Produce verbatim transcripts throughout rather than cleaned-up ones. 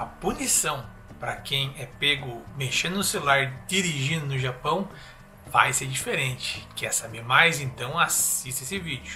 A punição para quem é pego mexendo no celular dirigindo no Japão vai ser diferente. Quer saber mais? Então assista esse vídeo.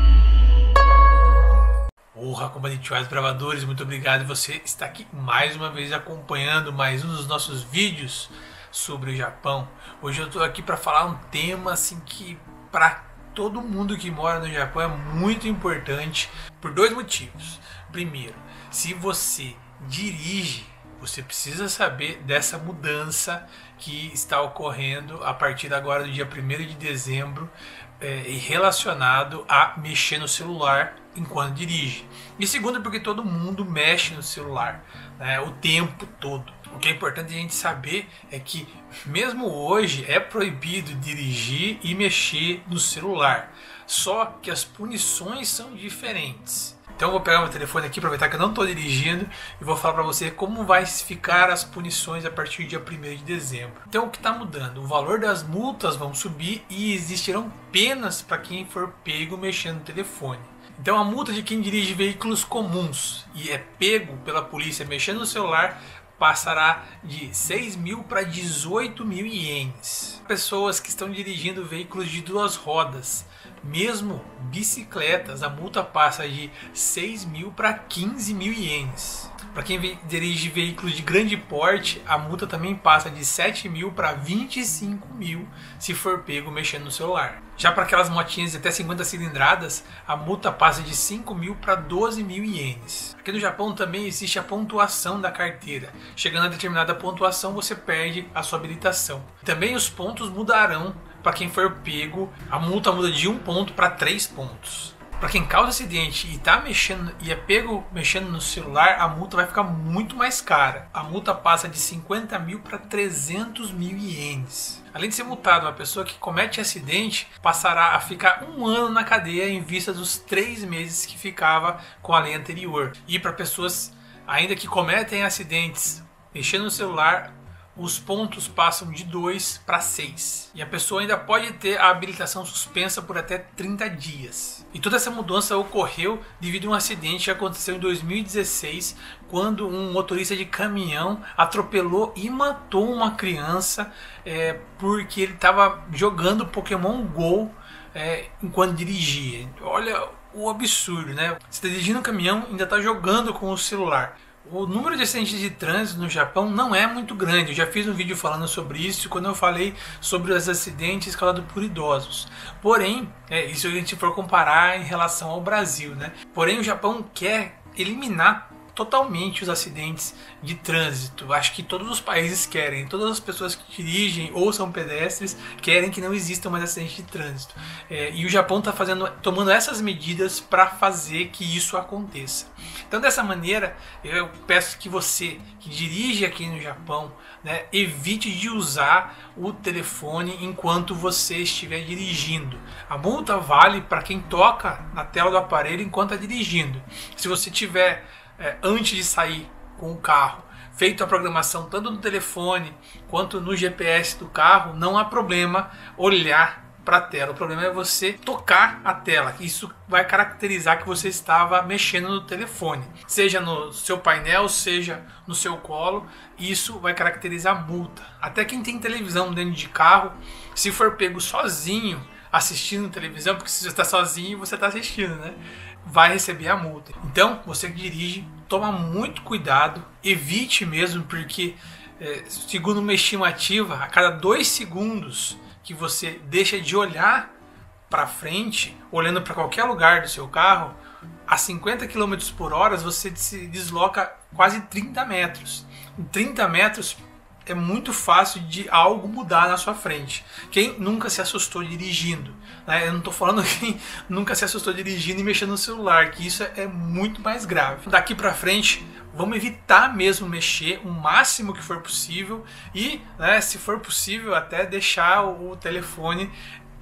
Olá, Konbanitiwa bravadores, muito obrigado. Você está aqui mais uma vez acompanhando mais um dos nossos vídeos sobre o Japão. Hoje eu estou aqui para falar um tema assim que para todo mundo que mora no Japão é muito importante por dois motivos. Primeiro, se você dirige, você precisa saber dessa mudança que está ocorrendo a partir agora do dia primeiro de dezembro é, relacionado a mexer no celular enquanto dirige. E segundo, porque todo mundo mexe no celular, né, o tempo todo. O que é importante a gente saber é que mesmo hoje é proibido dirigir e mexer no celular, só que as punições são diferentes. Então eu vou pegar meu telefone aqui, aproveitar que eu não estou dirigindo e vou falar para você como vai ficar as punições a partir do dia primeiro de dezembro. Então o que está mudando? O valor das multas vão subir e existirão penas para quem for pego mexendo no telefone. Então a multa de quem dirige veículos comuns e é pego pela polícia mexendo no celular passará de seis mil para dezoito mil ienes. Pessoas que estão dirigindo veículos de duas rodas, mesmo bicicletas, a multa passa de seis mil para quinze mil ienes. Para quem dirige veículos de grande porte, a multa também passa de sete mil para vinte e cinco mil se for pego mexendo no celular. Já para aquelas motinhas de até cinquenta cilindradas, a multa passa de cinco mil para doze mil ienes. Aqui no Japão também existe a pontuação da carteira. Chegando a determinada pontuação, você perde a sua habilitação. Também os pontos mudarão. Para quem for pego, a multa muda de um ponto para três pontos. Para quem causa acidente e tá mexendo e é pego mexendo no celular, a multa vai ficar muito mais cara. A multa passa de cinquenta mil para trezentos mil ienes. Além de ser multado, uma pessoa que comete acidente passará a ficar um ano na cadeia em vista dos três meses que ficava com a lei anterior. E para pessoas ainda que cometem acidentes mexendo no celular, os pontos passam de dois para seis. E a pessoa ainda pode ter a habilitação suspensa por até trinta dias. E toda essa mudança ocorreu devido a um acidente que aconteceu em dois mil e dezesseis, quando um motorista de caminhão atropelou e matou uma criança é, porque ele estava jogando Pokémon Go é, enquanto dirigia. Olha o absurdo, né? Você está dirigindo um caminhão e ainda está jogando com o celular. O número de acidentes de trânsito no Japão não é muito grande. Eu já fiz um vídeo falando sobre isso quando eu falei sobre os acidentes causados por idosos. Porém, é, isso a gente for comparar em relação ao Brasil, né? Porém, o Japão quer eliminar totalmente os acidentes de trânsito. Acho que todos os países querem, todas as pessoas que dirigem ou são pedestres querem que não existam mais acidentes de trânsito. É, e o Japão está fazendo, tomando essas medidas para fazer que isso aconteça. Então, dessa maneira, eu peço que você que dirige aqui no Japão, né, evite de usar o telefone enquanto você estiver dirigindo. A multa vale para quem toca na tela do aparelho enquanto está dirigindo. Se você tiver É, antes de sair com o carro, feito a programação tanto no telefone quanto no G P S do carro, não há problema olhar para a tela. O problema é você tocar a tela. Isso vai caracterizar que você estava mexendo no telefone, seja no seu painel, seja no seu colo. Isso vai caracterizar a multa. Até quem tem televisão dentro de carro, se for pego sozinho assistindo televisão, porque se você está sozinho você está assistindo, né? Vai receber a multa. Então, você que dirige, toma muito cuidado, evite mesmo, porque é, segundo uma estimativa, a cada dois segundos que você deixa de olhar para frente, olhando para qualquer lugar do seu carro, a cinquenta quilômetros por hora você se desloca quase trinta metros. Em trinta metros é muito fácil de algo mudar na sua frente. Quem nunca se assustou dirigindo, né? Eu não estou falando quem nunca se assustou dirigindo e mexendo no celular, que isso é muito mais grave. Daqui para frente, vamos evitar mesmo mexer o máximo que for possível e, né, se for possível, até deixar o telefone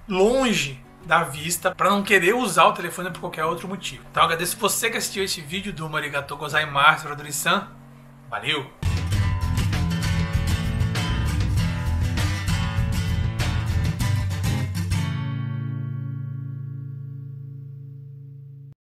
longe da vista para não querer usar o telefone por qualquer outro motivo. Então, agradeço você que assistiu esse vídeo do Arigatou gozaimasu, Valeu!